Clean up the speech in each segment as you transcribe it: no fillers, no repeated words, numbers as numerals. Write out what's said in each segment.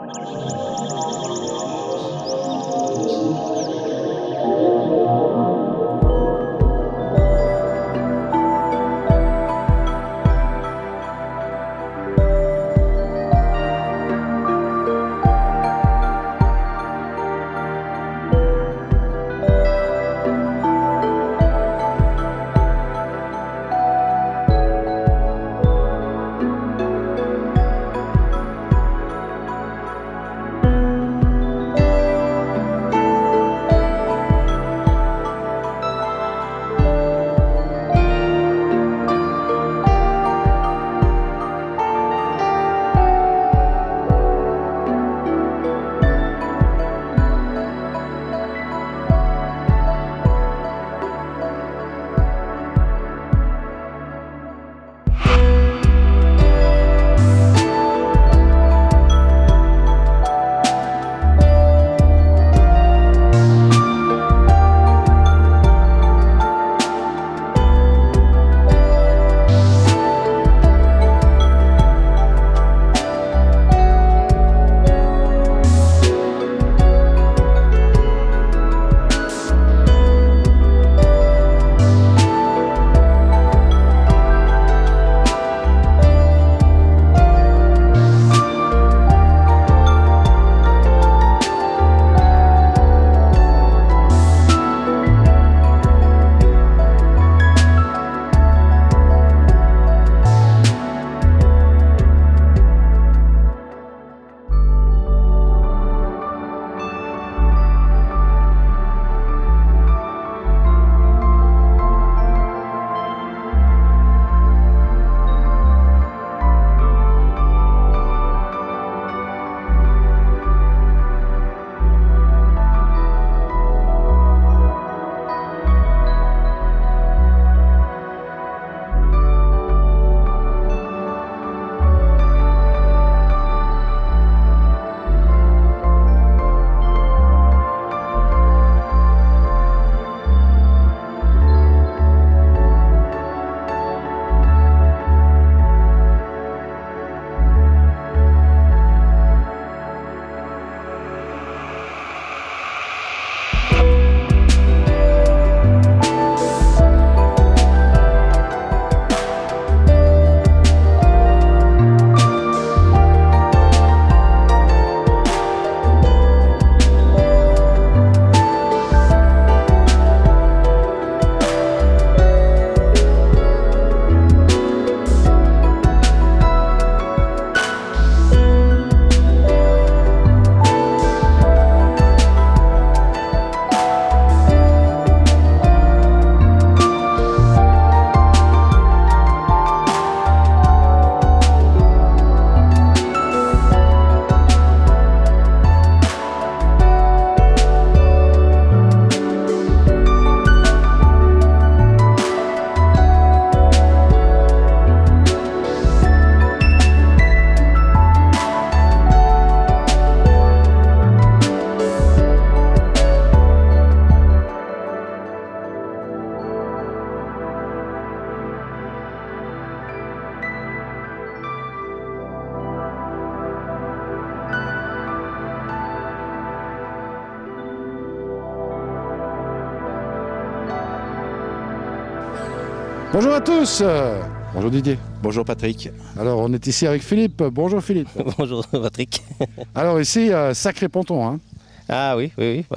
Bonjour à tous. Bonjour Didier. Bonjour Patrick. Alors on est ici avec Philippe. Bonjour Philippe. Bonjour Patrick. Alors ici, sacré ponton. Hein. Ah oui.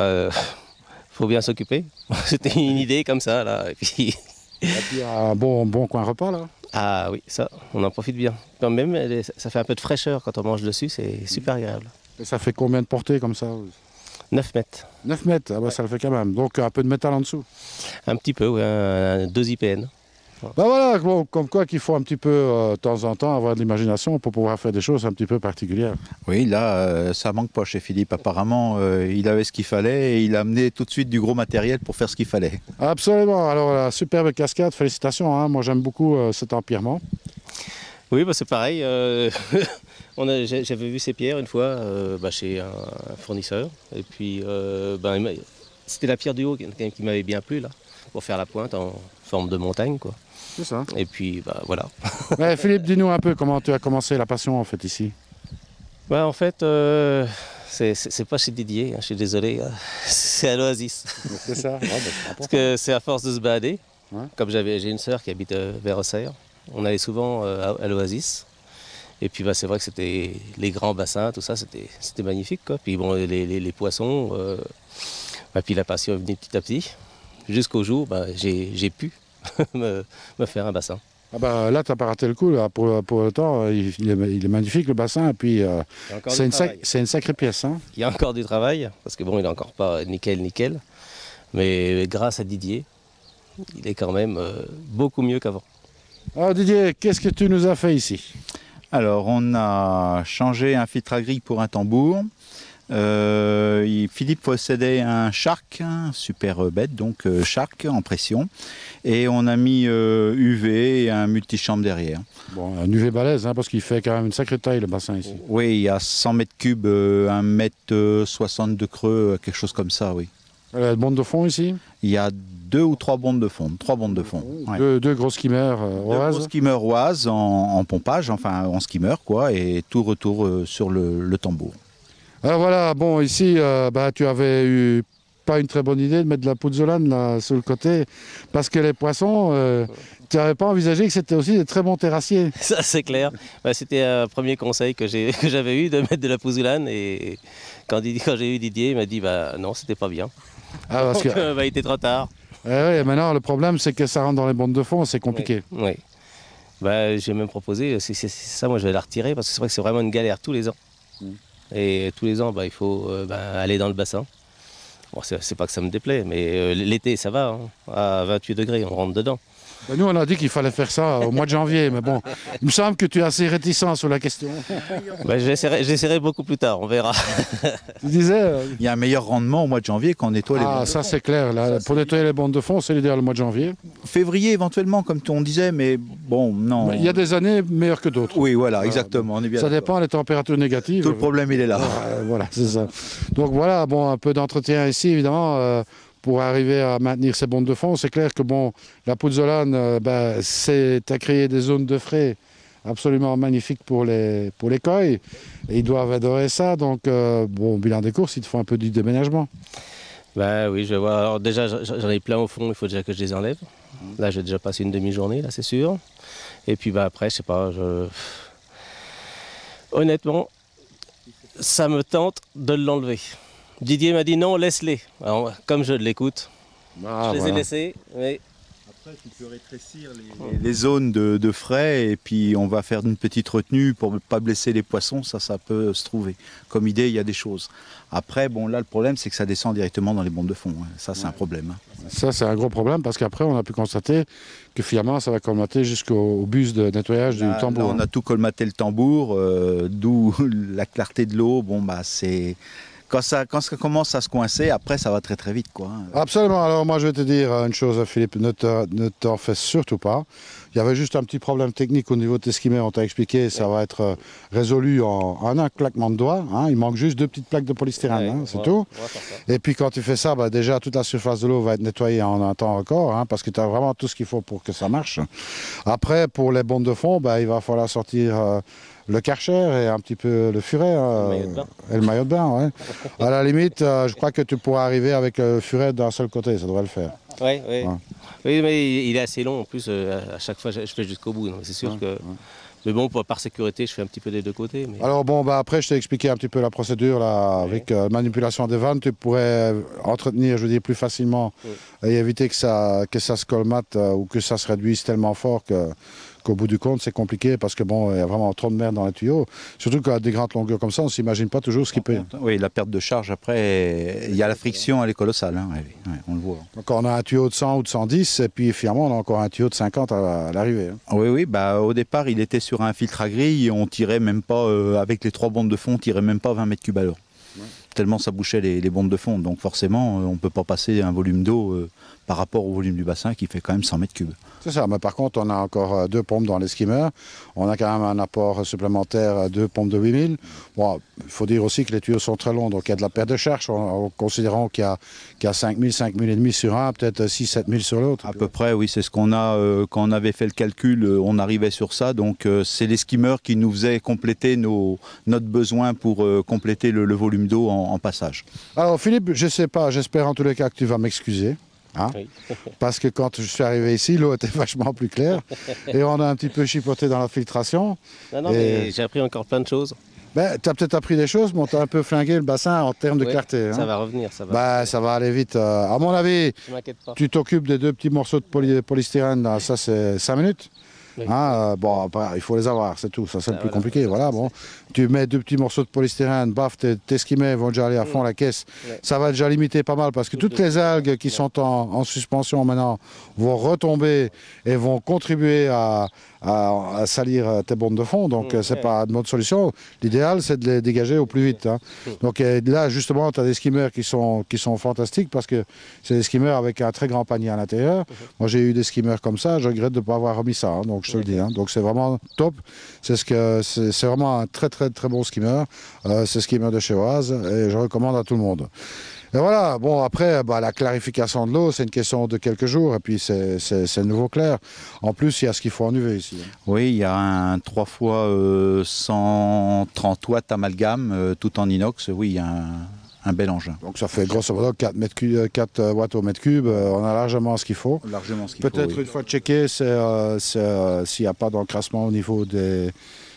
Faut bien s'occuper. C'était une idée comme ça là. Et puis un bon coin repas là. Ah oui, ça, on en profite bien. Quand même, ça fait un peu de fraîcheur quand on mange dessus, c'est super agréable. Et ça fait combien de portée comme ça? 9 mètres. 9 mètres, ah bah, ça le fait quand même. Donc un peu de métal en dessous. Un petit peu, oui, 2 IPN. Bah voilà, bon, comme quoi qu'il faut un petit peu de temps en temps avoir de l'imagination pour pouvoir faire des choses un petit peu particulières. Oui, là, ça manque pas chez Philippe. Apparemment, il avait ce qu'il fallait et il a amené tout de suite du gros matériel pour faire ce qu'il fallait. Absolument. Alors, la superbe cascade, félicitations. Hein. Moi, j'aime beaucoup cet empirement. Oui, bah, c'est pareil. J'avais vu ces pierres une fois chez un fournisseur. Et puis, c'était la pierre du haut qui m'avait bien plu, là, pour faire la pointe en forme de montagne, quoi. C'est ça. Et puis, voilà. Ouais, Philippe, dis-nous un peu comment tu as commencé la passion, en fait, ici. Bah, en fait, c'est pas chez Didier, hein, je suis désolé, hein. C'est à l'Oasis. C'est ça. Parce que c'est à force de se balader. Ouais. Comme j'ai une sœur qui habite vers Auxerre, on allait souvent à l'Oasis. Et puis bah, c'est vrai que c'était les grands bassins, tout ça, c'était magnifique, quoi. Puis bon, les poissons, bah, puis la passion est venue petit à petit, jusqu'au jour bah, j'ai pu me faire un bassin. Ah bah, là, tu n'as pas raté le coup. Là. Pour le temps, il est magnifique le bassin. Et puis, c'est une sacrée pièce. Hein. Il y a encore du travail, parce que bon, il n'est encore pas nickel. Mais grâce à Didier, il est quand même beaucoup mieux qu'avant. Alors Didier, qu'est-ce que tu nous as fait ici? Alors, on a changé un filtre à grille pour un tambour. Philippe possédait un Shark, un super bête, donc Shark en pression. Et on a mis UV et un multichambre derrière. Bon, un UV balèze, hein, parce qu'il fait quand même une sacrée taille le bassin ici. Oui, il y a 100 mètres cubes, 1 mètre 60 de creux, quelque chose comme ça, oui. La bande de fond ici? Il y a 2 ou 3 bandes de fond, 3 bandes de fond. Ouais. Deux grosses skimmers Deux oise. gros skimmers oise en pompage, enfin en skimmer quoi, et tout retour sur le tambour. Alors voilà, bon ici, bah, tu avais eu pas une très bonne idée de mettre de la pouzzolane là sur le côté, parce que les poissons, tu n'avais pas envisagé que c'était aussi des très bons terrassiers. Ça c'est clair. Bah, c'était un premier conseil que j'avais eu de mettre de la pouzzolane et quand j'ai eu Didier, il m'a dit bah non, c'était pas bien. Ah, parce Donc, que, bah, il était trop tard. ouais, maintenant le problème c'est que ça rentre dans les bandes de fond, c'est compliqué. Oui. Bah, j'ai même proposé, c'est ça, moi je vais la retirer parce que c'est vrai que c'est vraiment une galère tous les ans. Et tous les ans, bah, il faut aller dans le bassin. Bon, c'est pas que ça me déplaît, mais l'été ça va, hein. À 28 degrés, on rentre dedans. Ben, nous on a dit qu'il fallait faire ça au mois de janvier, mais bon, il me semble que tu es assez réticent sur la question. Bah, j'essaierai beaucoup plus tard, on verra. Tu disais Il y a un meilleur rendement au mois de janvier quand on nettoie les bandes. Ah, ça c'est clair, là, pour nettoyer les bandes de fond, c'est l'idéal le mois de janvier. Février éventuellement, comme on disait, mais bon, non. Il y a des années meilleures que d'autres. Oui, voilà, exactement. On est bien Ça d'accord. dépend des températures négatives. Tout le problème, il est là. Voilà, c'est ça. Donc voilà, bon, un peu d'entretien ici, évidemment, pour arriver à maintenir ces bandes de fond. C'est clair que bon, la pouzzolane, c'est à créer des zones de frais absolument magnifiques pour les coils. Et ils doivent adorer ça. Donc, bon, bilan des courses, il te faut un peu du déménagement. Bah oui, je vais voir. Alors déjà, j'en ai plein au fond, il faut déjà que je les enlève. Là, j'ai déjà passé une demi-journée, là, c'est sûr. Et puis bah, après, je sais pas, honnêtement, ça me tente de l'enlever. Didier m'a dit non, laisse-les. Alors, comme je l'écoute, Ah, je les ai laissés. Mais... Après, tu peux rétrécir les zones de frais et puis on va faire une petite retenue pour ne pas blesser les poissons. Ça peut se trouver. Comme idée, il y a des choses. Après, bon, là, le problème, c'est que ça descend directement dans les bandes de fond. Ça, c'est un problème. Ça, c'est un gros problème parce qu'après, on a pu constater que finalement, ça va colmater jusqu'au bus de nettoyage du tambour. Là, on a tout colmaté le tambour, d'où la clarté de l'eau. Bon, bah, c'est... Quand ça commence à se coincer, après, ça va très très vite, quoi. Absolument. Alors moi, je vais te dire une chose, Philippe, ne t'en fais surtout pas. Il y avait juste un petit problème technique au niveau de tes skimmers, on t'a expliqué, ça va être résolu en un claquement de doigts. Hein. Il manque juste 2 petites plaques de polystyrène, hein, c'est tout. Et puis quand tu fais ça, déjà toute la surface de l'eau va être nettoyée en un temps record, hein, parce que tu as vraiment tout ce qu'il faut pour que ça marche. Après, pour les bandes de fond, il va falloir sortir... le karcher et un petit peu le furet et le maillot de bain. Ouais. À la limite, je crois que tu pourras arriver avec le furet d'un seul côté, ça devrait le faire. Oui, mais il est assez long en plus. À chaque fois, je fais jusqu'au bout. C'est sûr que. Mais bon, par sécurité, je fais un petit peu des deux côtés. Mais... Alors bon, après, je t'ai expliqué un petit peu la procédure là, avec manipulation des vannes. Tu pourrais entretenir, je veux dire, plus facilement et éviter que ça se colmate ou que ça se réduise tellement fort qu'au bout du compte, c'est compliqué parce que bon, il y a vraiment trop de merde dans les tuyaux. Surtout qu'à des grandes longueurs comme ça, on ne s'imagine pas toujours ce qui peut. Oui, la perte de charge après, il y a la friction, elle est colossale. Hein, on le voit. Donc on a un tuyau de 100 ou de 110 et puis finalement on a encore un tuyau de 50 à l'arrivée. Hein. Oui, au départ il était sur un filtre à grille et on tirait même pas, avec les 3 bandes de fond, on tirait même pas 20 mètres cubes à l'heure. tellement ça bouchait les bombes de fond. Donc forcément, on ne peut pas passer un volume d'eau par rapport au volume du bassin qui fait quand même 100 mètres cubes. C'est ça, mais par contre, on a encore 2 pompes dans les skimmers. On a quand même un apport supplémentaire, 2 pompes de 8000. Bon, il faut dire aussi que les tuyaux sont très longs, donc il y a de la perte de charge, en considérant qu'il y a 5000, 5000 et demi sur un, peut-être 6, 7000 sur l'autre. À peu près, oui, c'est ce qu'on a, quand on avait fait le calcul, on arrivait sur ça. Donc c'est les skimmers qui nous faisaient compléter notre besoin pour compléter le volume d'eau en passage. Alors Philippe, je ne sais pas, j'espère en tous les cas que tu vas m'excuser. Hein, Oui. parce que quand je suis arrivé ici, l'eau était vachement plus claire et on a un petit peu chipoté dans la filtration. Non, mais j'ai appris encore plein de choses. Ben, tu as peut-être appris des choses, mais tu as un peu flingué le bassin en termes de clarté. Ça Hein. va revenir, ça va. Ben, ça va aller vite. À mon avis, Je m'inquiète pas. tu t'occupes des 2 petits morceaux de polystyrène, là, ça c'est 5 minutes. Oui. Hein, bon, après, il faut les avoir, c'est tout, ça c'est le plus voilà. compliqué. Voilà, bon. Tu mets 2 petits morceaux de polystyrène, baf, tes skimmers vont déjà aller à fond la caisse. Ouais. Ça va déjà limiter pas mal parce que toutes les algues qui sont en suspension maintenant vont retomber et vont contribuer à salir tes bombes de fond. Donc c'est pas une bonne solution. L'idéal c'est de les dégager au plus vite. Hein. Donc là justement tu as des skimmers qui sont fantastiques parce que c'est des skimmers avec un très grand panier à l'intérieur. Moi j'ai eu des skimmers comme ça, je regrette de ne pas avoir remis ça. Hein, donc je te le dis. Hein. Donc c'est vraiment top. C'est vraiment un très bon skimmer. C'est skimmer de chez Oase et je recommande à tout le monde. Et voilà, bon après, la clarification de l'eau, c'est une question de quelques jours et puis c'est nouveau clair. En plus, il y a ce qu'il faut en UV ici. Oui, il y a un 3 fois 130 watts amalgame, tout en inox. Oui, il y a un bel engin. Donc ça fait grosso modo 4 watts au mètre cube, on a largement ce qu'il faut. Largement ce qu'il faut. Peut-être une fois checké, s'il n'y a pas d'encrassement au niveau des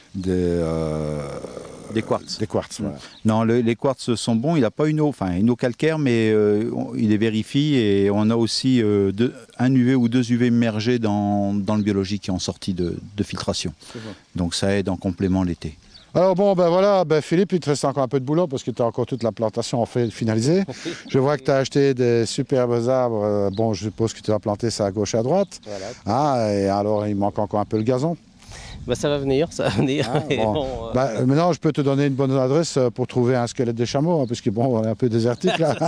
quartz. Des quartz, voilà. Non, les quartz sont bons. Il n'a pas une eau calcaire, mais il les vérifie et on a aussi un UV ou 2 UV immergés dans le biologique qui ont sorti de filtration. Donc ça aide en complément l'été. Alors bon, voilà, Philippe, il te reste encore un peu de boulot parce que tu as encore toute la plantation finalisée. Je vois que tu as acheté des superbes arbres. Bon, je suppose que tu vas planter ça à gauche et à droite. Voilà. Ah, et alors, il manque encore un peu le gazon. Ça va venir, ça va venir. Ah, bon. Maintenant, je peux te donner une bonne adresse pour trouver un squelette de chameau, hein, puisque bon, on est un peu désertique là.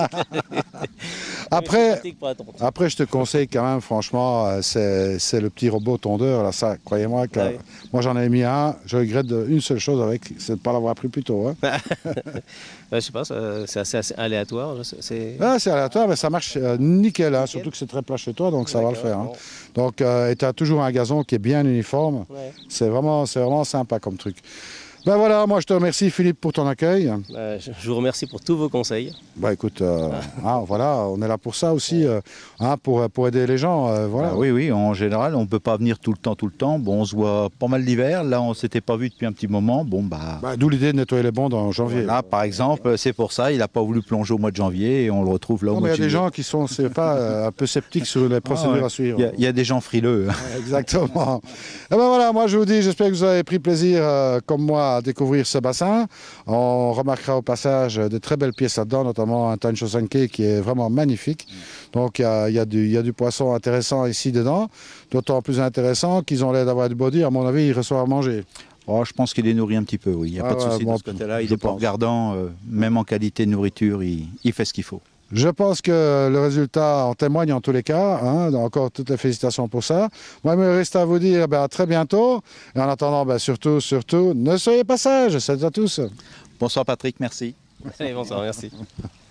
Après, je te conseille quand même, franchement, c'est le petit robot tondeur. Là, ça, croyez-moi, que moi j'en ai mis un. Je regrette une seule chose avec, c'est de ne pas l'avoir pris plus tôt. Hein. Je sais pas, c'est assez aléatoire. C'est aléatoire, mais ça marche nickel, hein, surtout que c'est très plat chez toi, donc ça va le faire. Hein. Bon. Donc, et tu as toujours un gazon qui est bien uniforme. Ouais. C'est vraiment sympa comme truc. Voilà, moi je te remercie Philippe pour ton accueil. Je vous remercie pour tous vos conseils. Écoute, voilà, on est là pour ça aussi, pour aider les gens. Voilà. Oui, en général, on ne peut pas venir tout le temps. Bon, on se voit pas mal l'hiver. Là, on ne s'était pas vu depuis un petit moment. Bon, d'où l'idée de nettoyer les bandes en janvier. Là, par exemple, c'est pour ça, il n'a pas voulu plonger au mois de janvier et on le retrouve là au mois de juillet. Il y a des gens qui sont, un peu sceptiques sur les procédures à suivre. Il y a des gens frileux. Exactement. Et voilà, moi je vous dis, j'espère que vous avez pris plaisir, comme moi, à découvrir ce bassin. On remarquera au passage de très belles pièces là-dedans, notamment un Tancho Sanke qui est vraiment magnifique. Donc il y a du poisson intéressant ici dedans, d'autant plus intéressant qu'ils ont l'air d'avoir du body. À mon avis, ils reçoivent à manger. Oh, je pense qu'il est nourri un petit peu, oui. Il n'y a pas de souci de ce côté-là. Il est pas regardant, même en qualité de nourriture, il fait ce qu'il faut. Je pense que le résultat en témoigne en tous les cas. Hein, encore toutes les félicitations pour ça. Moi, il me reste à vous dire à très bientôt. Et en attendant, surtout, ne soyez pas sages. Salut à tous. Bonsoir Patrick, merci. Allez, bonsoir, merci.